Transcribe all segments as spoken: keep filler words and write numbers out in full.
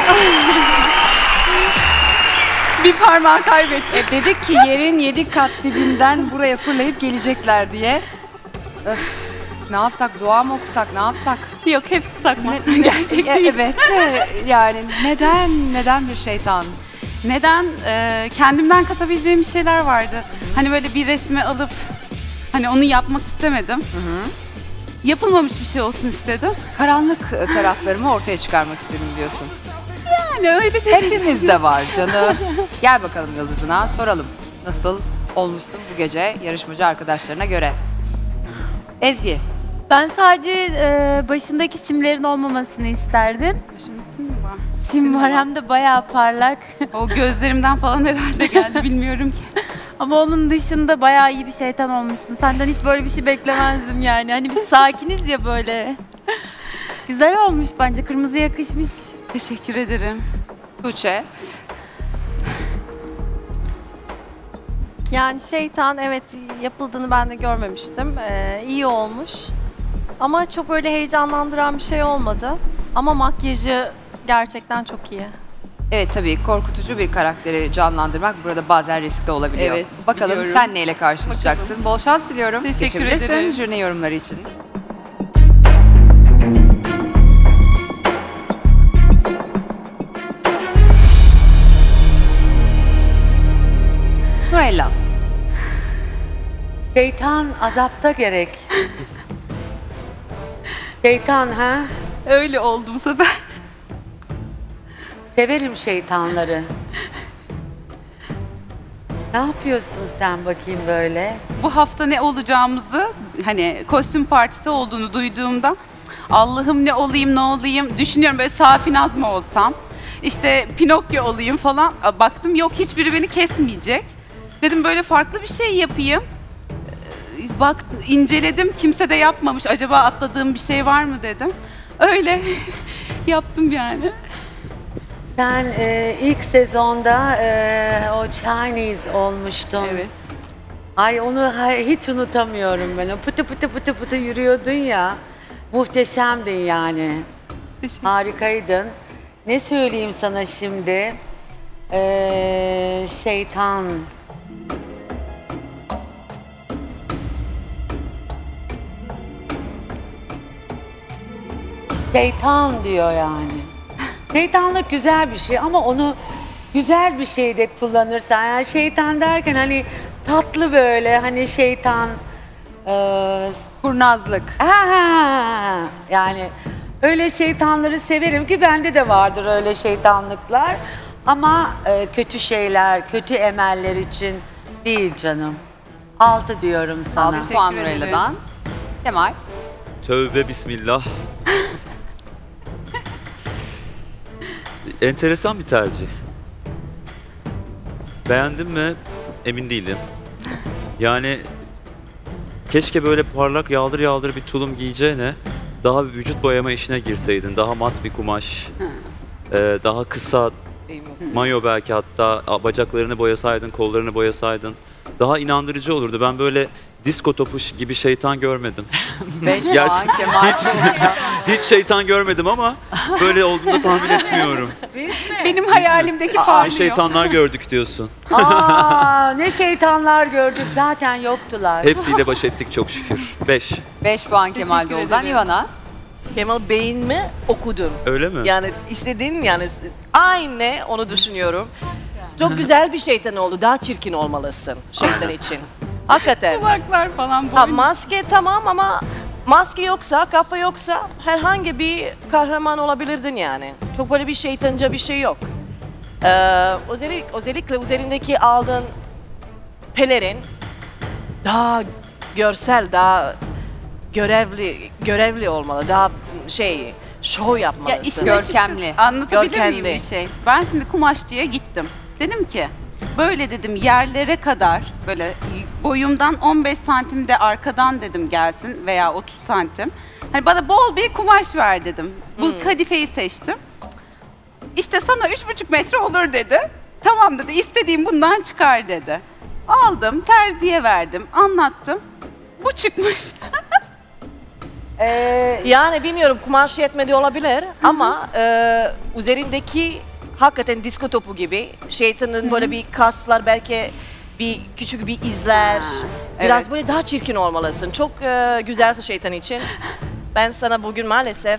Bir parmağı kaybettim. E, dedik ki yerin yedi kat dibinden buraya fırlayıp gelecekler diye. Öf, ne yapsak, dua mı okusak, ne yapsak? Yok, hepsi takma. Ne- Gerçek E, değil. Evet de yani neden, neden bir şeytan? Neden? Ee, kendimden katabileceğim bir şeyler vardı. Hani böyle bir resmi alıp hani onu yapmak istemedim. Yapılmamış bir şey olsun istedim. Karanlık taraflarımı ortaya çıkarmak istedim diyorsun. Yani öyle de. Hepimizde var canım. Gel bakalım Yıldız'ına soralım. Nasıl olmuşsun bu gece yarışmacı arkadaşlarına göre? Ezgi. Ben sadece e, başındaki simlerin olmamasını isterdim. Başımın ismi mi var? Sim var hem de bayağı parlak. O gözlerimden falan herhalde geldi, bilmiyorum ki. Ama onun dışında bayağı iyi bir şeytan olmuşsun. Senden hiç böyle bir şey beklemezdim yani. Hani biz sakiniz ya böyle. Güzel olmuş bence. Kırmızı yakışmış. Teşekkür ederim. Tuğçe. Yani şeytan evet yapıldığını ben de görmemiştim. Ee, iyi olmuş. Ama çok öyle heyecanlandıran bir şey olmadı. Ama makyajı gerçekten çok iyi. Evet tabii korkutucu bir karakteri canlandırmak burada bazen riskli olabiliyor. Evet, Bakalım biliyorum. sen neyle karşılaşacaksın? Bol şans diliyorum. Teşekkür Geçebilirsin ederim. jüri yorumları için. Nurella. Şeytan azapta gerek. Şeytan ha? Öyle oldu bu sefer. Severim şeytanları. Ne yapıyorsun sen bakayım böyle? Bu hafta ne olacağımızı, hani kostüm partisi olduğunu duyduğumda Allah'ım ne olayım ne olayım düşünüyorum, böyle Safinaz mı olsam, işte Pinokyo olayım falan. Baktım yok, hiçbiri beni kesmeyecek. Dedim böyle farklı bir şey yapayım. Bak inceledim, kimse de yapmamış. Acaba atladığım bir şey var mı dedim. Öyle yaptım yani. Sen e, ilk sezonda e, o Chinese olmuştun. Evet. Ay onu hay- hiç unutamıyorum ben. O pıtı pıtı pıtı pıtı yürüyordun ya. Muhteşemdin yani. Teşekkür Harikaydın. Ne söyleyeyim sana şimdi? Ee, şeytan. Şeytan diyor yani. Şeytanlık güzel bir şey ama onu güzel bir şeyde kullanırsan, yani şeytan derken hani tatlı böyle hani şeytan eee Kurnazlık. ha, ha, ha. Yani öyle şeytanları severim ki bende de vardır öyle şeytanlıklar ama e, kötü şeyler, kötü emeller için değil canım. Altı diyorum sana. Altı puan Teşekkür ederim. Nurella'dan. Kemal. Tövbe bismillah. Enteresan bir tercih. Beğendim mi? Emin değilim. Yani keşke böyle parlak yaldır yaldır bir tulum giyeceğine daha bir vücut boyama işine girseydin. Daha mat bir kumaş. Ee, daha kısa mayo belki, hatta bacaklarını boyasaydın, kollarını boyasaydın. Daha inandırıcı olurdu. Ben böyle disko topu gibi şeytan görmedim. Beş Gerçi puan Kemal. hiç, hiç şeytan görmedim ama böyle olduğunu tahmin etmiyorum. Benim hayalimdeki Ne parlıyor. şeytanlar gördük diyorsun. Aa, ne şeytanlar gördük, zaten yoktular. Hepsiyle baş ettik çok şükür. Beş. Beş puan Kemal Teşekkür Doğulu'dan. ederim. Ivana. Kemal Bey'in mi okudun? Öyle mi? Yani istediğin yani aynı onu düşünüyorum. Çok güzel bir şeytan oldu. Daha çirkin olmalısın şeytan için. Hakikaten. Kulaklar falan Ha, boyun. maske tamam ama maske yoksa, kafa yoksa herhangi bir kahraman olabilirdin yani. Çok böyle bir şeytanca bir şey yok. Ee, özellikle, özellikle üzerindeki aldığın pelerin daha görsel, daha görevli görevli olmalı. Daha şey, şov Ya yapmalısın. işin Görkemli. açıkçası anlatabilir Görkemli. miyim bir şey? Ben şimdi kumaşçıya gittim. Dedim ki böyle dedim yerlere kadar böyle boyumdan on beş santim de arkadan dedim gelsin veya otuz santim. Hani bana bol bir kumaş ver dedim. Bu kadifeyi seçtim. İşte sana üç buçuk metre olur dedi. Tamam dedi, istediğim bundan çıkar dedi. Aldım, terziye verdim, anlattım. Bu çıkmış. Ee, Yani bilmiyorum kumaş yetmedi olabilir ama e, üzerindeki hakikaten disko topu gibi şeytanın böyle bir kaslar belki bir küçük bir izler. Ha, Biraz evet. böyle daha çirkin olmalısın. Çok e, güzelsin şeytan için. Ben sana bugün maalesef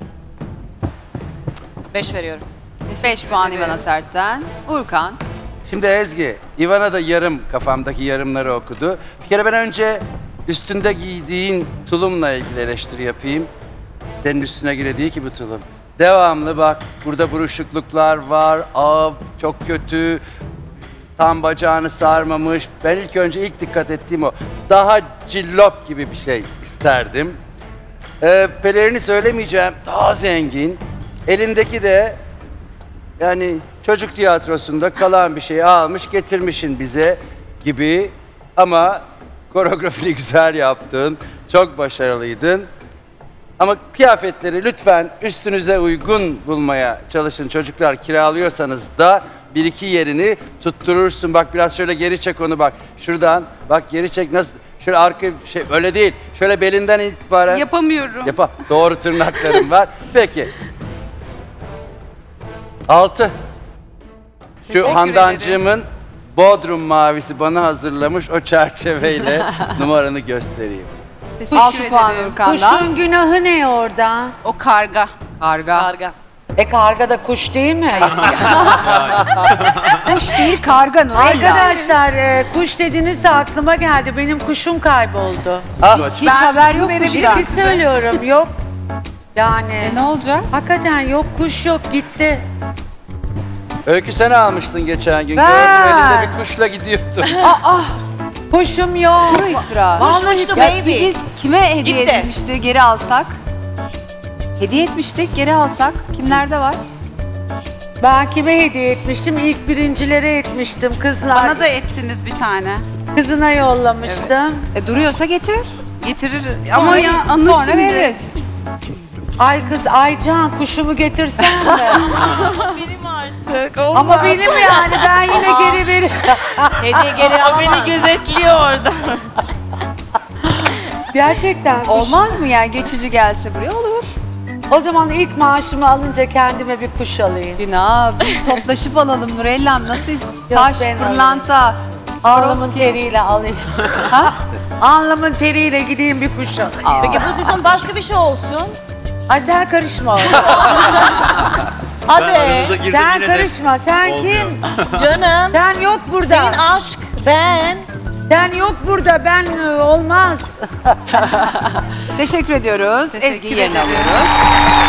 beş veriyorum. beş puan İvana Sert'ten. Urkan. Şimdi Ezgi, Ivana da yarım kafamdaki yarımları okudu. Bir kere ben önce üstünde giydiğin tulumla ilgili eleştiri yapayım. Senin üstüne göre değil ki bu tulum. Devamlı bak burada buruşukluklar var, ağ çok kötü, tam bacağını sarmamış. Ben ilk önce ilk dikkat ettiğim o. Daha cillop gibi bir şey isterdim. Ee, pelerini söylemeyeceğim, daha zengin. Elindeki de yani çocuk tiyatrosunda kalan bir şey almış getirmişin bize gibi ama koreografini güzel yaptın, çok başarılıydın. Ama kıyafetleri lütfen üstünüze uygun bulmaya çalışın. Çocuklar kiralıyorsanız da bir iki yerini tutturursun. Bak biraz şöyle geri çek onu bak. Şuradan bak geri çek nasıl? Şöyle arka şey öyle değil. Şöyle belinden itibaren. Yapamıyorum. Yapa. Doğru tırnaklarım var. Peki. Altı. Şu Teşekkür Handancığımın Bodrum mavisi bana hazırlamış o çerçeveyle numaranı göstereyim. Teşekkür altı puan ederim. Urkan'dan. kuşun günahı ne orada? O karga. Karga. Karga. E karga da kuş değil mi? Kuş değil karga Nurella. Arkadaşlar e, kuş dediniz de aklıma geldi. Benim kuşum kayboldu. Ah, Hiç haber yok kuştan. Ciddi söylüyorum yok. Yani E, ne olacak? hakikaten yok kuş yok gitti. Öykü sen almıştın geçen gün. Ben. Gördüm elinde bir kuşla gidiyordun. Kuşum yok. Kuru iftira. Vallahi uçtu Ya baby. biz kime hediye Gitti. edilmişti geri alsak? Hediye etmiştik geri alsak. Kimlerde var? Ben kime hediye etmiştim? İlk birincilere etmiştim kızlar. Bana da ettiniz bir tane. Kızına yollamıştım. E, duruyorsa getir. Getirir. Ama Sonra- ya anla Sonra şimdi. veririz. Ay kız Aycan kuşumu getirsen mi? Benim artık. Ama benim yani ben yine geri veririm. Hediye geri alamam. Beni gözetliyor orada. Gerçekten kuş. Olmaz mı yani geçici gelse buraya olur. O zaman ilk maaşımı alınca kendime bir kuş alayım. Günah biz toplaşıp alalım Nurellam nasıl ist- taş, ben pırlanta. Alnımın teriyle alayım. Ha? Alnımın teriyle gideyim bir kuş alayım. Aa. Peki bu sezon başka bir şey olsun. Ay sen karışma. Hadi. Ben aranıza girdim sen yine de. karışma. Sen Olmuyor. kim? Canım. Sen yok burada. Senin aşk, ben. Sen yok burada. Ben e, olmaz. Teşekkür ediyoruz. Teşekkür Ezgi'yi yerine ederim. alıyoruz.